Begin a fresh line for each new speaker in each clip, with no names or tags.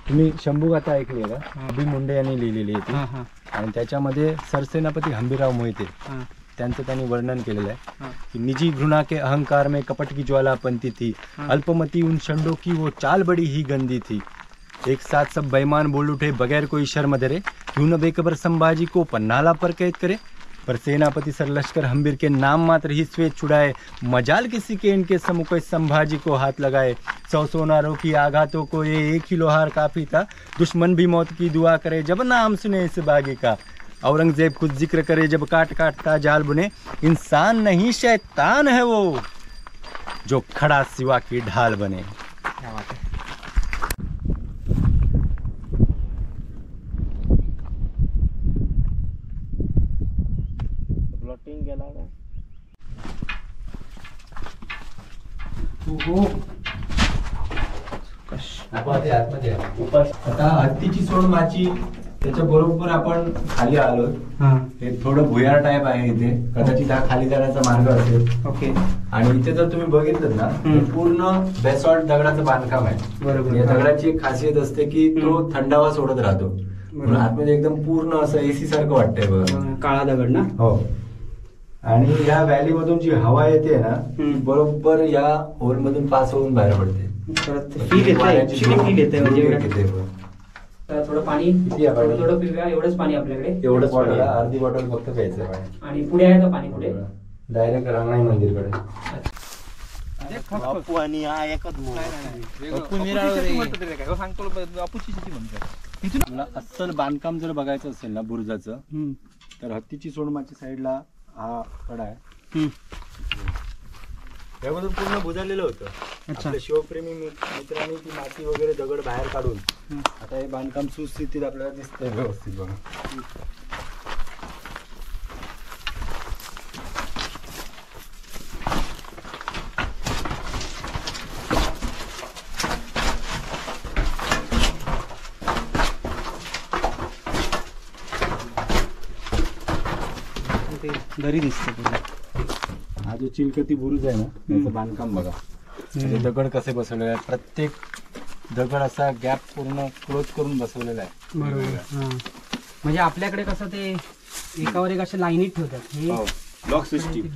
तुम्ही शंभूगाथा ऐकली आहे का? बी मुंडे यांनी लिहिलेली आहे ती. आणि त्याच्यामध्ये सरसेनापती हंबीरराव मोहिते त्यांचं त्यांनी वर्णन केलेलं आहे कि निजी घृणा के अहंकार में कपट की ज्वाला बनती थी, अल्पमती उन शंडों की वो चाल बड़ी ही गंदी थी, एक साथ सब बेईमान बोल उठे बगैर कोई शर्म धरे, क्यों न बेखबर संभाजी को पन्नाला पर कैद करे, पर सेनापति सर लश्कर हंबीर के नाम मात्र ही श्वेत छुड़ाए, मजाल किसी के इनके सम्मुख संभाजी को हाथ लगाए, 100 सोनारों की आघातों को ये एक ही लोहार काफी था, दुश्मन भी मौत की दुआ करे जब नाम सुने इस बागी का, औरंगजेब खुद जिक्र करे जब काट काटता जाल बुने, इंसान नहीं शैतान है वो जो खड़ा सिवा की ढाल बने. क्या बात है. प्लॉटिंग गेला आता हत्तीची सोड माची त्याच्या बरोबर आपण खाली आलो. हे थोडं भुयार टाइप आहे इथे, कदाचित हा खाली जाण्याचा मार्ग असेल. ओके. आणि इथे जर तुम्ही बघितलं ना पूर्ण बेसॉल्ट दगडाचं बांधकाम आहे. बरोबर. या दगडाची एक खासियत असते की तो थंडावा सोडत राहतो. म्हणून आतमध्ये एकदम पूर्ण असं एसी सारखं वाटतंय बघा. काळा दगड ना. हो. आणि या व्हॅली मधून जी हवा येते ना बरोबर या होल मधून पास होऊन बाहेर पडते.
थोडं पाणी थोडं पिऊया. एवढंच पाणी आपल्याकडे.
एवढंच पाणी. अर्धी बॉटल फक्त प्यायचं पाणी.
आणि पुढे आहे का पाणी? पुढे
डायरेक्ट रांगणाई मंदिरकडे. अस्सल बांधकाम जर बघायचं असेल ना बुरुजाचं, तर हत्तीची सोडमाच्या साईडला हा कडा आहे. यामधून पूर्ण बुजालेलं होतं. आपल्या शिवप्रेमी मित्रांनी ती माती वगैरे दगड बाहेर काढून आता हे बांधकाम सुस्थितीत आपल्याला दिसतंय व्यवस्थित बघा.
दरी दिसते.
हा जो चिलकती बुरुज आहे ना त्याचं बांधकाम बघा. म्हणजे दगड कसे बसवलेले आहेत. प्रत्येक दगड असा गॅप पूर्ण क्लोज करून बसवलेला आहे.
बरोबर. म्हणजे आपल्याकडे कसं ते एकावर एक अशा लाईनीत ठेवतात. हे
ब्लॉक सिस्टीम.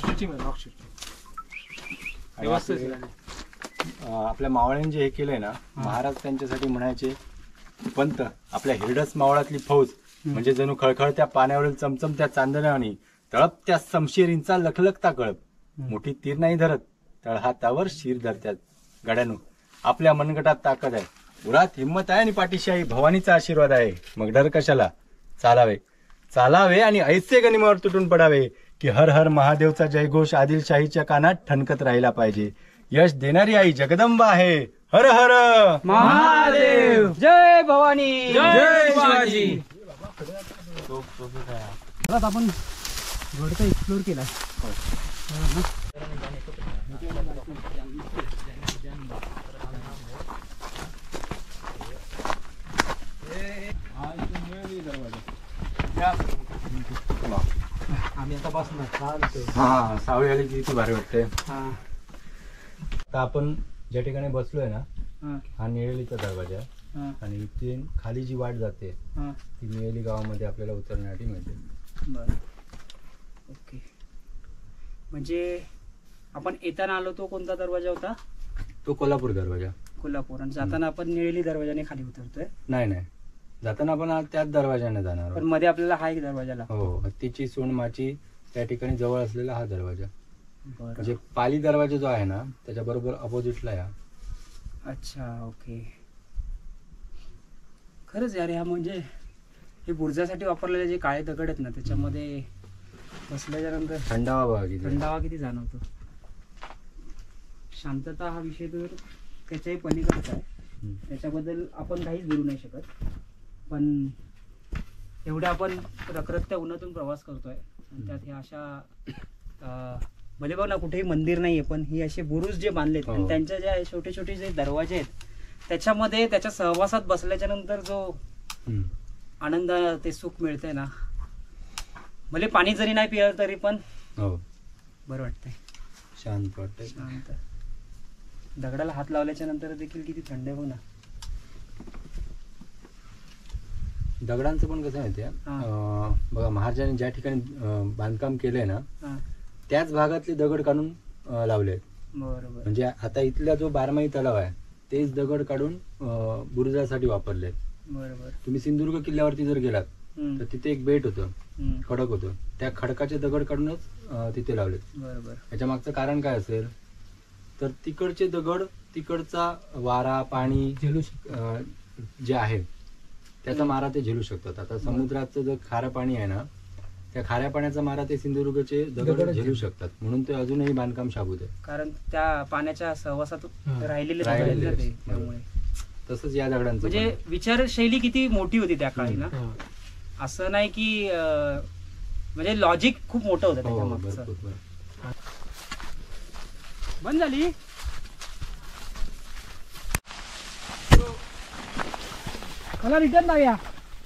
आपल्या मावळ्यांनी जे हे केलंय ना, महाराज त्यांच्यासाठी म्हणायचे पंत आपल्या हिरडस मावळातली फौज म्हणजे जणू खळखळत्या पाण्यावरील चमचमत्या चांदण्यावानी, तळपत्या समशेरींचा लखलखता कळप, मोठी तीर नाही धरत तळहातावर शिर धरत्यात गड्यानो, आपल्या मनगटात ताकद आहे, उरात हिंमत आहे आणि पाठीशी आई भवानीचा आशीर्वाद आहे. मग डर कशाला, चालावे चालावे आणि ऐसे गनिमावर तुटून पडावे की हर हर महादेवचा जयघोष आदिलशाहीच्या कानात ठणकत राहिला पाहिजे. यश देणारी आई जगदंबा आहे. हर हर
महादेव. जय भवानी. जय शिवाजी. आपण गडचा एक्सप्लोर केला. आम्ही आता बसणार.
हा सावळी आली की किती भारी वाटते. आता आपण ज्या ठिकाणी बसलोय ना हा निळेलीचा दरवाजा आणि इथे खाली जी वाट जाते ती निळेली गावामध्ये आपल्याला उतरण्यासाठी मिळते.
बरं. ओके. म्हणजे आपण येताना आलो तो कोणता दरवाजा होता?
तो कोल्हापूर दरवाजा.
कोल्हापूर. आणि जाताना आपण निळेली दरवाजाने खाली उतरतोय?
नाही नाही, जाताना आपण त्याच दरवाजाने जाणार.
पण मध्ये आपल्याला हा एक दरवाजाला.
हो, हत्तीची सोंडमाची त्या ठिकाणी जवळ असलेला हा दरवाजा. म्हणजे पाली दरवाजा जो आहे ना त्याच्या बरोबर अपोजिटला या.
अच्छा. ओके. खरंच यार, ह्या म्हणजे हे बुर्जासाठी वापरलेले जे काळे दगड आहेत ना त्याच्यामध्ये बसल्याच्या नंतर
थंडावा बघा,
थंडावा किती जाणवतो. शांतता हा विषय तर त्याच्याही पलीकडचा आहे. त्याच्याबद्दल आपण काहीच बोलू नाही शकत. पण एवढ्या आपण रखरखत्या उन्हातून प्रवास करतोय आणि त्यात हे अशा भले बघ ना कुठेही मंदिर नाहीये पण ही असे बुरुज जे बांधलेत आणि त्यांच्या ज्या छोटे छोटे जे दरवाजे आहेत त्याच्यामध्ये त्याच्या सहवासात बसल्याच्या नंतर जो आनंद ते सुख मिळतंय ना, भले पाणी जरी नाही पिलं तरी पण बरं वाटतंय,
शांत वाटतंय.
शांत. दगडाला हात लावल्याच्या नंतर देखील किती थंड आहे बघ ना.
दगडांचं पण कसं माहितीये, बघा महाराजांनी ज्या ठिकाणी बांधकाम केलंय ना त्याच भागातले दगड काढून लावले आहेत.
बरोबर.
म्हणजे आता इथला जो बारमाही तलाव आहे तेच दगड काढून बुरुजासाठी वापरले.
बरोबर.
तुम्ही सिंधुदुर्ग किल्ल्यावरती जर गेलात तर तिथे एक बेट होतं, खडक होतं, त्या खडकाचे दगड काढूनच तिथे लावले.
बरोबर.
याच्या मागचं कारण काय असेल तर तिकडचे दगड तिकडचा वारा पाणी जे आहे त्याचा मारा ते झेलू शकतात. आता समुद्राचं जर खारं पाणी आहे ना त्या खाऱ्या पाण्याचा मारा ते सिंधुदुर्गचे दगड झेलू शकतात, म्हणून ते अजूनही बांधकाम शाबूत आहे.
कारण त्या पाण्याच्या सहवासात राहिलेले त्यामुळे.
तसंच या दगडांचं
म्हणजे विचारशैली किती मोठी होती त्या काळी ना. असं नाही की म्हणजे लॉजिक खूप मोठं होतं त्याच्या मागचं. बंद झाली. मला रिटर्न जाऊया.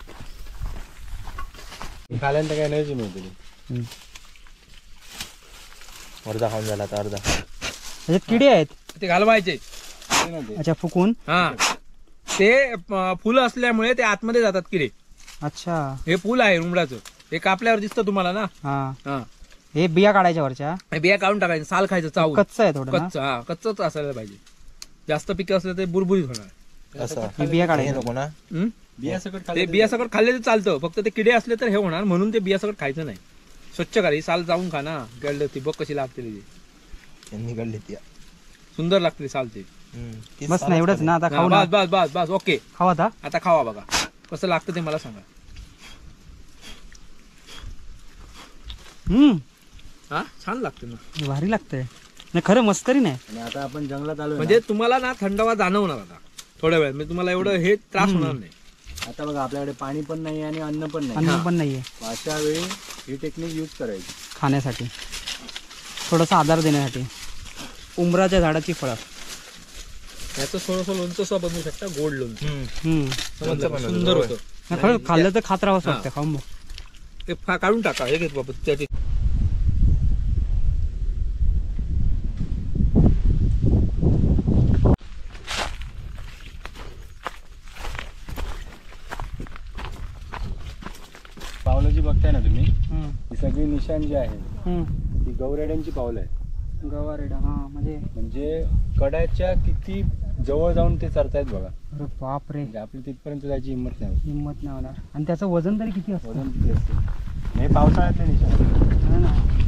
खाल्यानंतर काय एनर्जी मिळते. अर्धा खाऊन झाला आता अर्धा.
म्हणजे किडे आहेत
ते घालवायचे.
अच्छा फुकून.
हा ते फुलं असल्यामुळे ते आतमध्ये जातात किडे.
अच्छा
हे फुल आहे रुमडाचं, हे कापल्यावर दिसतं तुम्हाला ना.
हा हे बिया काढायच्या वरच्या.
हे बिया काढून टाकायचं, साल खायचं चावून.
कच्चं आहे थोडं.
कच्चं. हा कच्चंच असायला पाहिजे. जास्त पिकं असलं ते बुरबुरीत होणार.
असं
बिया काढायचं.
बिया सकट
ते बिया सकट खाल्ले तर चालतं, फक्त ते किडे असले तर हे होणार, म्हणून ते बिया सकट खायचं नाही. स्वच्छ करा, साल जाऊन खा ना. गळलं ती बघ कशी लागते ती. सुंदर लागते साल ते.
बस ना एवढंच ना. आता खाऊ.
बस बस बस बस ओके.
खावा
आता खावा बघा कसं लागतं ते मला सांगा. हा छान लागते ना.
भारी लागतंय नाही खरं मस्करी नाही.
आणि आता आपण जंगलात आलो
म्हणजे तुम्हाला ना थंडावा जाणवणार आता थोड्या वेळ. म्हणजे तुम्हाला एवढं हे त्रास होणार नाही.
आता बघा आपल्याकडे पाणी पण नाही आणि अन्न पण नाही.
अन्न पण नाहीये.
अशा वेळी ही टेक्निक यूज करायची
खाण्यासाठी, थोडासा आधार देण्यासाठी. उंबराच्या झाडाची फळं.
याचं थोडंसं लोणचं बनवू शकता, गोड लोणचं. सुंदर होतं.
खरं खाल्लं तर खात राहावं वाटतं. खाऊन बघ.
ते काढून टाका. हे घेत बाबा त्याची.
पावलं जी बघताय ना तुम्ही, ही सगळी निशाण जी आहे ती गौरेड्यांची पावलं आहे.
गवारेडा.
म्हणजे कड्याच्या किती जवळ जाऊन ते चरतायत बघा.
अरे बाप रे.
म्हणजे आपली तिथपर्यंत जायची हिंमत नाही.
हिंमत नाही होणार. आणि त्याचं वजन तरी किती असतं.
वजन किती असते. हे पावसाळ्यातले निशाण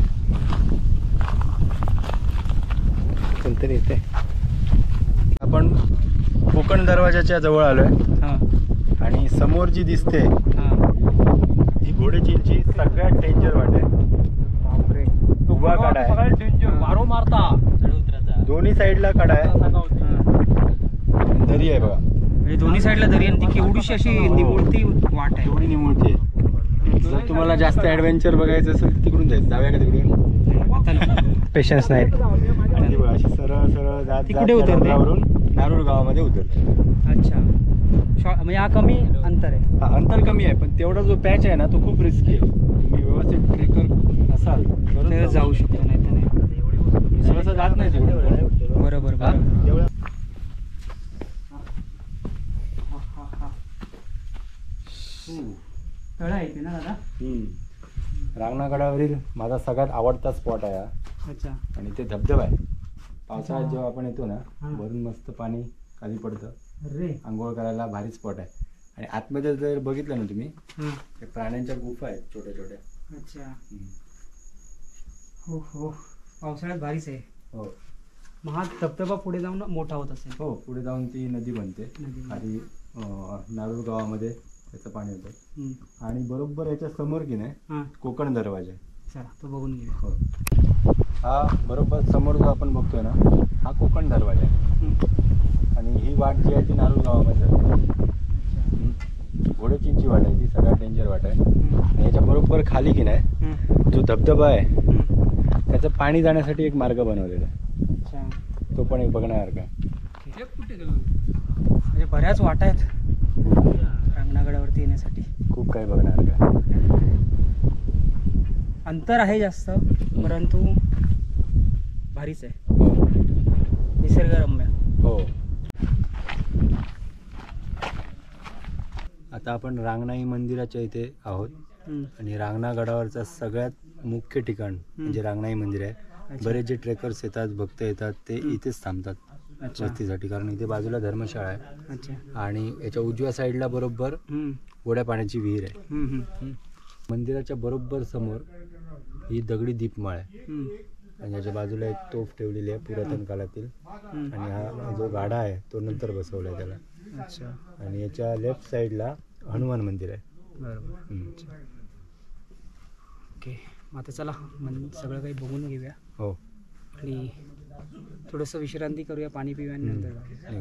कोणतरी येते. आपण कोकण दरवाजाच्या जवळ आलोय आणि समोर जी दिसते ही घोडेचिंची सगळ्यात डेंजर वाट आहे.
बापरे.
उभा कडा आहे,
मारो मारता.
दोन्ही साईडला कडा आहे, दरी आहे बघा.
म्हणजे दोन्ही साईडला दरी आणि ती केवढीशी अशी निमुळती वाट आहे.
एवढी निमुळती आहे. जर तुम्हाला जास्त ऍडव्हेंचर बघायचं असेल तर तिकडून जायचं. जाऊया का तिकडून. पेशन्स नाही. आणि बघा अशी सरळ सरळ जात
कुठे उतरते?
नारूर गावामध्ये उतरते.
अच्छा म्हणजे हा कमी अंतर आहे.
हा अंतर कमी आहे पण तेवढा जो पॅच आहे ना तो खूप रिस्की आहे. तुम्ही व्यवस्थित ट्रेकर असाल तर
जाऊ शकतो, नाही तर नाही.
सहसा जात नाही तिकडे.
बरोबर. तळा येते ना दादा.
रांगणागडावरील माझा सगळ्यात आवडता स्पॉट आहे हा.
अच्छा.
आणि ते धबधबा आहे. पावसाळ्यात जेव्हा आपण येतो ना वरून मस्त पाणी खाली पडतं.
अरे
आंघोळ करायला भारी स्पॉट आहे. आणि आतमध्ये जर बघितलं ना तुम्ही ते प्राण्यांच्या गुफा आहेत छोट्या छोट्या.
अच्छा. हो पावसाळ्यात भारीच आहे.
हो.
मग हा धबधबा पुढे जाऊन मोठा होत असेल.
हो पुढे जाऊन ती नदी बनते. आणि नारूर गावामध्ये त्याचं पाणी होतं. आणि बरोबर याच्या समोर की नाही कोकण दरवाजा आहे.
चला तो बघून घेऊया.
हो. हा बरोबर समोर जो आपण बघतोय ना हा कोकण दरवाजा आहे. आणि ही वाट जी आहे ती नारूर गावामध्ये जाते. घोडेचिंची वाट आहे ती सगळ्यात डेंजर वाट आहे. आणि याच्या बरोबर खाली की नाही जो धबधबा आहे त्याचं पाणी जाण्यासाठी एक मार्ग बनवलेला आहे. तो पण एक बघण्यासारखा आहे.
म्हणजे बऱ्याच वाटा आहेत रांगणागडावरती येण्यासाठी.
खूप काही बघण्यासारखं आहे.
अंतर आहे जास्त परंतु भारीच आहे.
हो.
निसर्गरम्य.
हो. आता आपण रांगणाई मंदिराच्या इथे आहोत आणि रांगणा गडावरचा सगळ्यात मुख्य ठिकाण म्हणजे रांगणाई मंदिर आहे. बरेच जे ट्रेकर्स येतात, भक्त येतात ते इथेच थांबतात वस्तीसाठी, कारण इथे बाजूला धर्मशाळा आहे आणि याच्या उजव्या साईडला बरोबर गोड्या पाण्याची विहीर आहे. मंदिराच्या बरोबर समोर ही दगडी दीपमाळ आहे आणि याच्या बाजूला एक तोफ ठेवलेली आहे पुरातन काळातील आणि हा जो गाडा आहे तो नंतर बसवला आहे त्याला. आणि याच्या लेफ्ट साईडला हनुमान मंदिर आहे.
बरोबर. ओके, मग आता चला सगळं काही बघून घेऊया.
हो,
आणि थोडंसं विश्रांती करूया, पाणी पिऊया आणि नंतर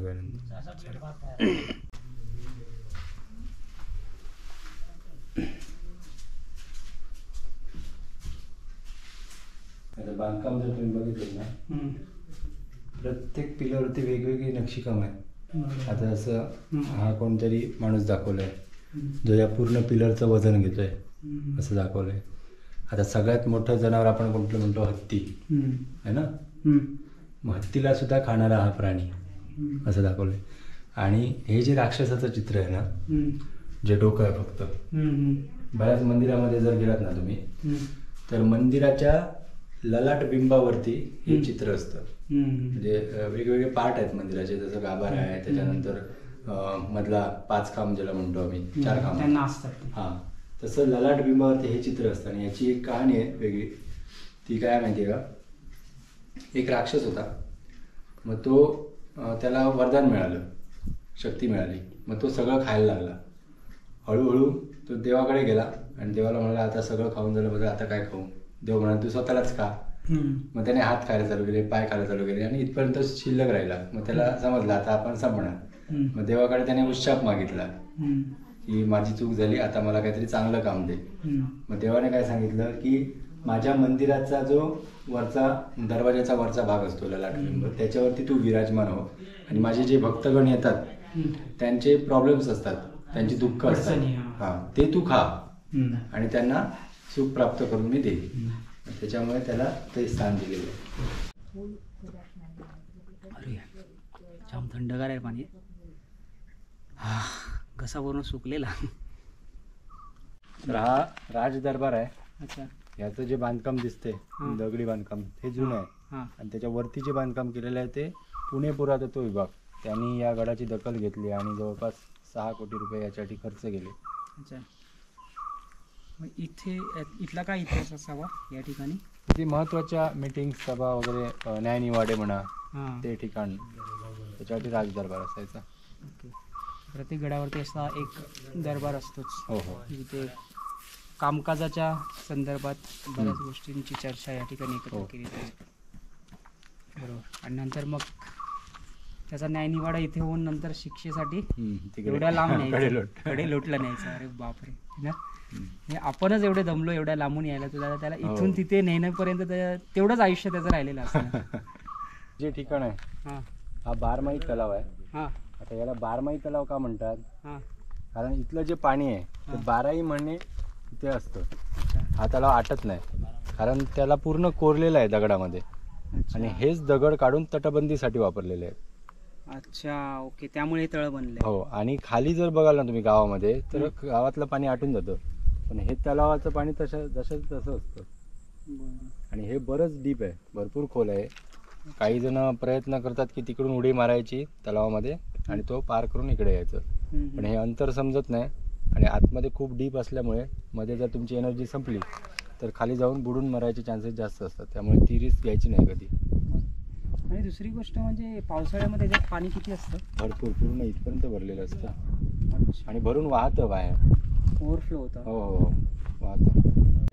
आता बांधकाम जर तुम्ही बघितलं ना, प्रत्येक पिलरवरती वेगवेगळी नक्षीकाम आहे. आता जसं हा कोणतरी माणूस दाखवलाय जो या पूर्ण पिलरचं वजन घेतोय असं दाखवलंय. आता सगळ्यात मोठं जनावर आपण कोणतं म्हणतो, हत्ती आहे ना. मग हत्तीला सुद्धा खाणारा हा प्राणी असं दाखवलंय. आणि हे जे राक्षसाचं चित्र आहे ना, जे डोकं आहे फक्त, बऱ्याच मंदिरामध्ये जर गेलात ना तुम्ही तर मंदिराच्या ललाट बिंबावरती हे चित्र असतं. म्हणजे वेगवेगळे पार्ट आहेत मंदिराचे, जसं गाभारा आहे, त्याच्यानंतर मधला 5 खांब ज्याला म्हणतो आम्ही, 4 खांब
असतात.
हां, तसं ललाट बिंबावरती हे चित्र असतं. आणि याची एक कहाणी आहे वेगळी. ती काय माहिती आहे का, एक राक्षस होता. मग तो त्याला वरदान मिळालं, शक्ती मिळाली. मग तो सगळं खायला लागला. हळूहळू तो देवाकडे गेला आणि देवाला म्हणाला, आता सगळं खाऊन झालं बघा, आता काय खाऊ. देव म्हणाला, तू स्वतःलाच खा. मग त्याने हात खायला चालू केले, पाय खायला चालू केले आणि इथपर्यंत शिल्लक राहिला. मग त्याला समजलं आता आपण संपणार. मग देवाकडे त्याने उश्शाप मागितला की माझी चूक झाली, आता मला काहीतरी चांगलं काम दे. मग देवाने काय सांगितलं की माझ्या मंदिराचा जो वरचा दरवाजाचा वरचा भाग असतो ललाट बिंब, त्याच्यावरती तू विराजमान हो आणि माझे जे भक्तगण येतात त्यांचे प्रॉब्लेम्स असतात, त्यांची दुःख असतात, हां, ते तू खा आणि त्यांना सुख प्राप्त करून मी दे. त्याच्यामुळे त्याला ते स्थान दिलेलं आहे.
अरे जाम थंडगार आहे पाणी. हा, घसा पूर्ण सुकलेला.
तर हा राज दरबार आहे.
अच्छा.
याचं जे बांधकाम दिसते दगडी बांधकाम हे जुनं आहे आणि त्याच्यावरती जे बांधकाम केलेलं आहे ते पुणे पुरातत्व विभाग त्यांनी या गडाची दखल घेतली आणि जवळपास 6 कोटी रुपये यासाठी खर्च केले.
अच्छा. मग इथला काय इतिहास असावा या ठिकाणी?
ती महत्त्वाच्या मीटिंग सभा वगैरे, न्यायनिवाडे म्हणा, ते ठिकाण, त्याच्यावरती राज दरबार असायचा.
ओके. प्रत्येक गडावरती असा एक दरबार असतोच.
हो हो.
जिथे कामकाजाच्या संदर्भात बऱ्याच गोष्टींची चर्चा या ठिकाणी एकत्र केली जाते. बरोबर. आणि नंतर मग त्याचा न्यायनिवाडा इथे होऊन नंतर शिक्षेसाठी एवढ्या लांब न्यायचं, कडे लोटला न्यायचं. अरे बापरे ना, आपणच एवढे दमलो एवढ्या लांबून यायला, तर त्याला इथून तिथे नेण्यापर्यंत तेवढंच आयुष्य त्याचं राहिलेलं असतं.
जे ठिकाण आहे हा बारमाही तलाव आहे. आता याला बारमाही तलाव का म्हणतात, कारण इथलं जे पाणी आहे ते 12ही महिने इथे असतं. हा तलाव आटत नाही कारण त्याला पूर्ण कोरलेलं आहे दगडामध्ये आणि हेच दगड काढून तटबंदीसाठी वापरलेले आहेत.
अच्छा. ओके. त्यामुळे हे तळं बनले.
हो. आणि खाली जर बघाल ना तुम्ही गावामध्ये तर गावातलं पाणी आटून जातं, पण हे तलावाचं पाणी तसं असतं. आणि हे बरंच डीप आहे, भरपूर खोल आहे. काही जण प्रयत्न करतात की तिकडून उडी मारायची तलावामध्ये आणि तो पार करून इकडे यायचं, पण हे अंतर समजत नाही आणि आतमध्ये खूप डीप असल्यामुळे मध्ये जर तुमची एनर्जी संपली तर खाली जाऊन बुडून मरायचे चान्सेस जास्त असतात. त्यामुळे ती रिस्क घ्यायची नाही कधी.
आणि दुसरी गोष्ट म्हणजे पावसाळ्यामध्ये त्याच्यात पाणी किती असतं?
भरपूर, पूर्ण इथपर्यंत भरलेलं असतं आणि भरून वाहतं बाहेर,
ओव्हरफ्लो होतं.
हो हो, वाहतं.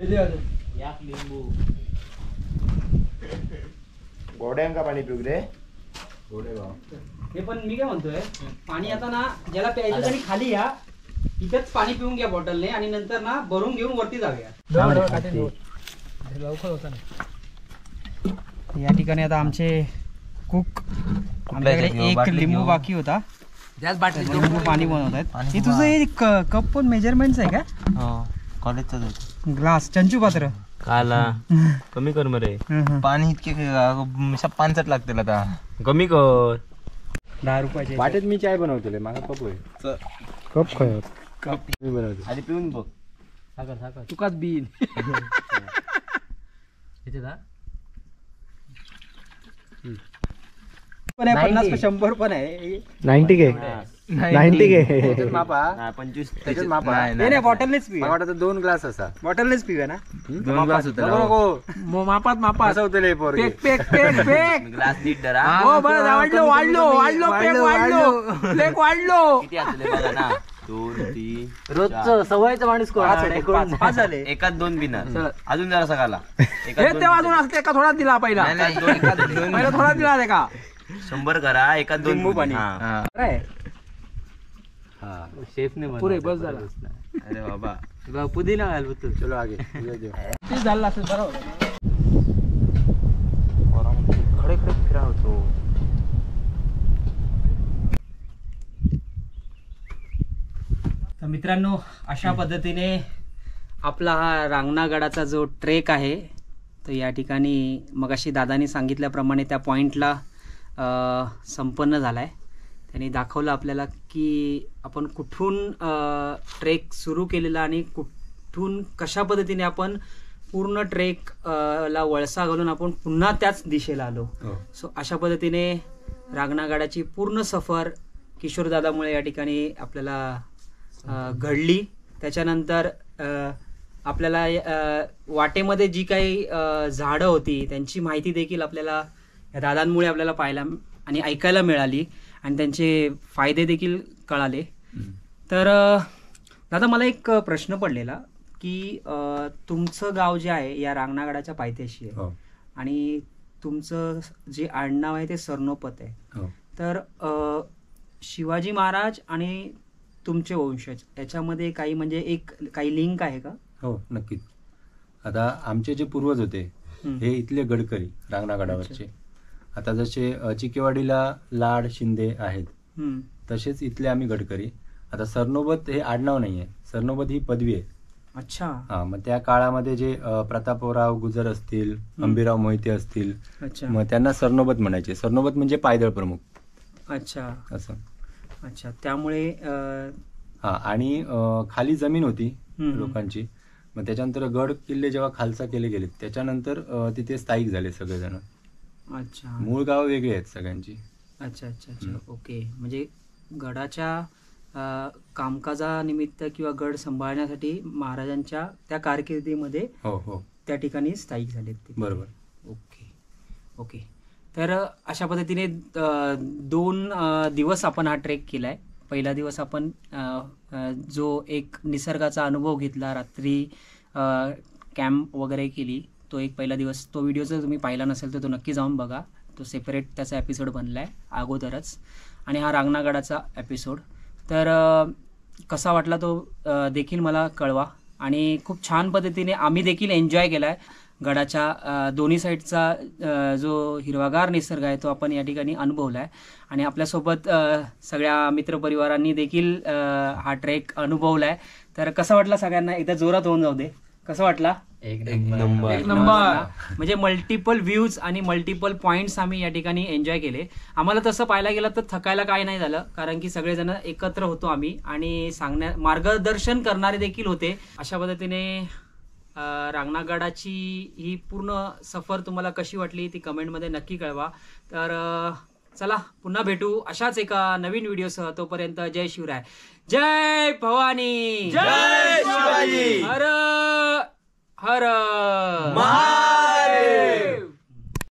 गोड्यांका पाणी पिऊ रे.
गोडे भाव.
हे पण मी काय म्हणतोय, पाणी आता ना ज्याला प्यायचं त्यांनी खाली या, इथेच पाणी पिऊन घ्या बॉटलने आणि नंतर ना भरून घेऊन वरती जाऊया. लवकर होतं ना. या ठिकाणी आता आमचे कुक, आमच्याकडे एक लिंबू बाकी होता, लिंबू पाणी बनवत आहेत. हे तुझं हे कप पण मेजरमेंटच आहे का?
कॉलेजचा
ग्लास, चंचू पात्र
काला कमी कर मरे. पाणी इतके पानसट लागतील आता, कमी कर.
10 रुपयाचे
वाटेत मी चाय बनवतले, मागा कप होय.
कप काय
मी बनवतो.
आधी पिऊन बघ.
तुकाच बीन
पण आहे 50 का 100 पण आहे
90 घे 90 घे मापा
नाही, 25
त्याच्यात मापा
नाही बॉटलनेच पिऊया.
मला वाटतं 2 ग्लास असा
बॉटलनेच पिऊया ना.
2 ग्लास होते
नको
मापात मापात
असं होतं लय पोरगे.
पेक पेक पेक पेक
ग्लास नीट धरा.
हो बस वाढलो पेक वाढलो पेक वाढलो
किती असले बघा ना. 2 3
रोजचं सवयचं माणूस
पाच झाले
एकात 2 पिणार. अजून जरा सकाळला
हे तेव्हा अजून असते का थोडा दिला पहिला पहिला थोडा दिला रे का
100 करा. एकात 2
लिंबू पाणी.
शेफने
पुरे बस झाला.
अरे बाबा
पुदिना घालतो.
चलो आगे ये देऊ.
ते झालं असेल बरं होतं.
खडे खडे फिरा होतो.
तर मित्रांनो अशा पद्धतीने आपला हा रांगणागडाचा जो ट्रेक आहे तो या ठिकाणी मगाशी दादानी सांगितल्याप्रमाणे त्या पॉईंटला संपन्न झाला आहे. त्यांनी दाखवलं आपल्याला की आपण कुठून ट्रेक सुरू केलेला आणि कुठून कशा पद्धतीने आपण पूर्ण ट्रेक ला वळसा घालून आपण पुन्हा त्याच दिशेला आलो. सो अशा पद्धतीने रांगणागडाची पूर्ण सफर किशोरदादामुळे या ठिकाणी आपल्याला घडली. त्याच्यानंतर आपल्याला वाटेमध्ये जी काही झाडं होती त्यांची माहिती देखील आपल्याला या दादांमुळे आपल्याला पाहायला आणि ऐकायला मिळाली आणि त्यांचे फायदे देखील कळाले. तर दादा मला एक प्रश्न पडलेला की तुमचं गाव जे आहे या रांगणागडाच्या पायथ्याशी आहे आणि तुमचं जे आडनाव आहे ते सरनोपत आहे. तर शिवाजी महाराज आणि तुमचे वंशज याच्यामध्ये काही म्हणजे काही लिंक आहे का?
हो नक्कीच. आता आमचे जे पूर्वज होते हे इथले गडकरी रांगणागडावरचे. आता जसे चिकेवाडीला लाड शिंदे आहेत तसेच इथले आम्ही गडकरी. आता सरनोबत हे आडनाव नाहीये, सरनोबत ही पदवी आहे.
अच्छा.
हा मग त्या काळामध्ये जे प्रतापराव गुजर असतील, अंबिराव मोहिते असतील, मग त्यांना सरनोबत म्हणायचे. सरनोबत म्हणजे पायदळ प्रमुख.
अच्छा
असं.
अच्छा. त्यामुळे
हा आणि खाली जमीन होती लोकांची. मग त्याच्यानंतर गड किल्ले जेव्हा खालसा केले गेले त्याच्यानंतर तिथे स्थायिक झाले सगळेजण.
अच्छा.
मूळ गाव वेगळी आहेत सगळ्यांची.
अच्छा अच्छा अच्छा. ओके. म्हणजे गडाच्या कामकाजानिमित्त किंवा गड सांभाळण्यासाठी महाराजांच्या त्या कारकिर्दीमध्ये
हो हो
त्या ठिकाणी स्थायिक झाले.
बरोबर.
Okay okay. तर अशा पद्धतीने 2 दिवस आपण हा ट्रेक केलाय. पहिला दिवस आपण जो एक निसर्गाचा अनुभव घेतला, रात्री कॅम्प वगैरे केली, तो एक पहिला दिवस. तो व्हिडिओ जर तुम्ही पाहिला नसेल तर तो नक्की जाऊन बघा. तो सेपरेट त्याचा एपिसोड बनला आहे अगोदरच. आणि हा रांगणागडाचा एपिसोड. तर कसा वाटला तो देखील मला कळवा. आणि खूप छान पद्धतीने आम्ही देखील एन्जॉय केला आहे. गडाच्या दोन्ही साईडचा जो हिरवागार निसर्ग आहे तो आपण या ठिकाणी अनुभवला आहे. आणि आपल्यासोबत सगळ्या मित्रपरिवारांनी देखील हा ट्रेक अनुभवला आहे. तर कसा वाटला सगळ्यांना? एकदा जोरात होऊन जाऊ दे. कसं वाटला?
एक नंबर.
म्हणजे मल्टिपल व्ह्यूज आणि मल्टिपल पॉइंट्स आम्ही या ठिकाणी एन्जॉय केले. आम्हाला तसं पाहायला गेलं तर थकायला काय नाही झालं, कारण की सगळेजण एकत्र होतो आम्ही आणि मार्गदर्शन करणारे देखील होते. अशा पद्धतीने रांगणागडाची ही पूर्ण सफर तुम्हाला कशी वाटली ती कमेंटमध्ये नक्की कळवा. तर चला पुन्हा भेटू अशाच एका नवीन व्हिडिओसह. तोपर्यंत जय शिवराय, जय भवानी,
जय शिवाजी,
हर हर